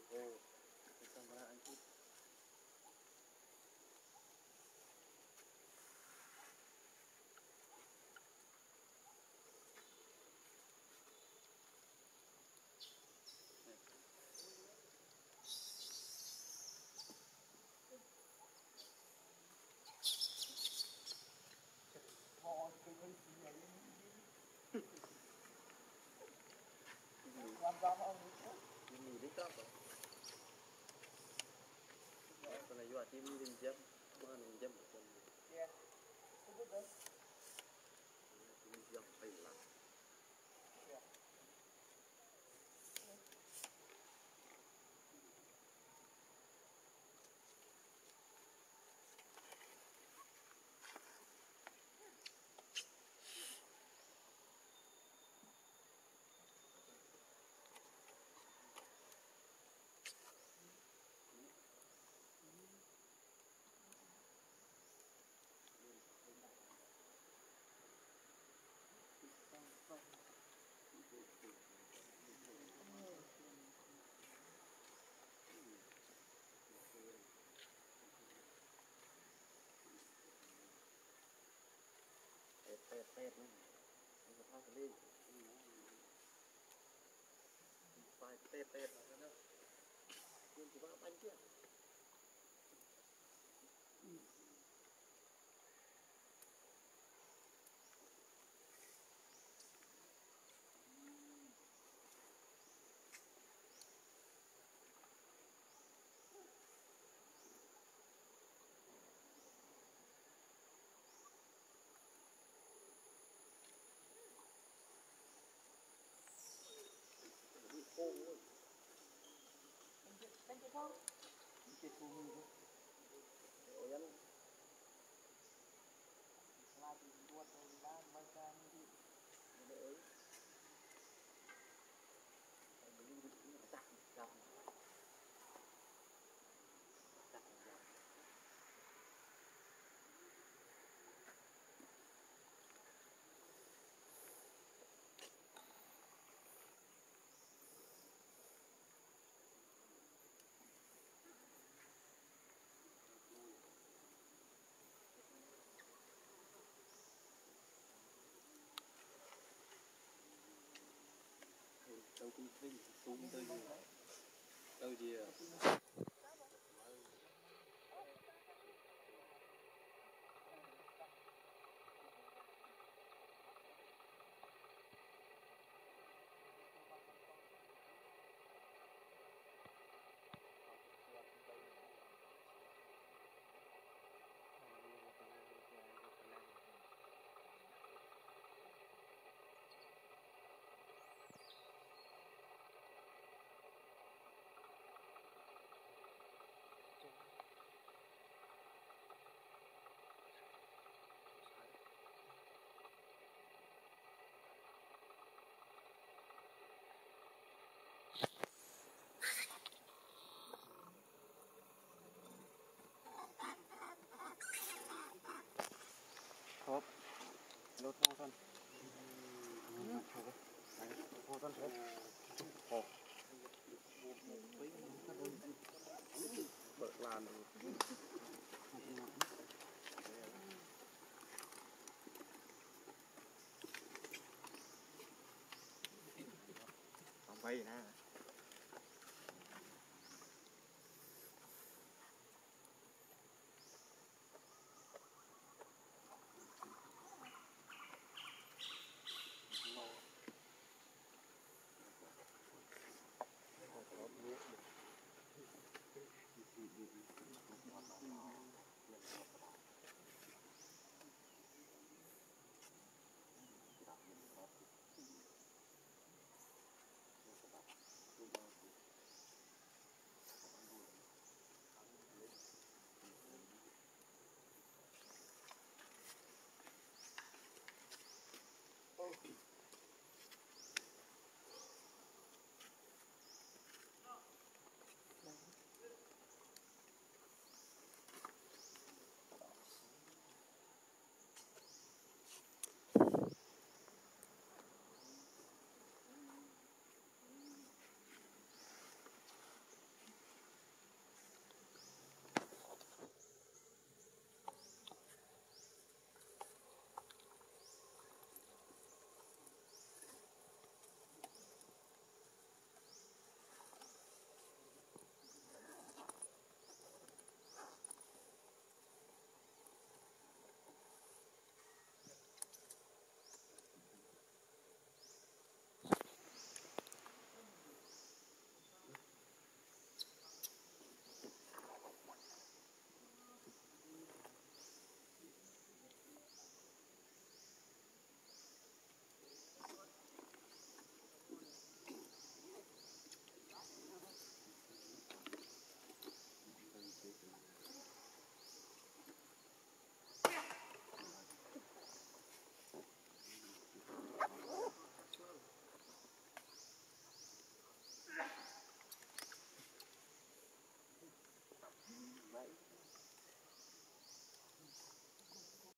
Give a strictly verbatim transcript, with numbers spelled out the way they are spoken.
ô xong rồi anh chút họ cái con gì ấy làm sao mà ông ini di top còn này dọa tim đi jam mà mình jam một tuần yeah itu tuh tim jam phải làm yeah tết tết tết nữa anh có thao lên phải tết tết nữa nhưng chỉ có bánh kia khô luôn anh chị không chị phụ nữ ôi anh là thì đua tôi đã mang ra đi đợi mình đi chặt chặt chặt đâu cũng thấy xuống tới đâu gì à hộp lột hồ thân hồ thân hộp hộp bật làn không phải nè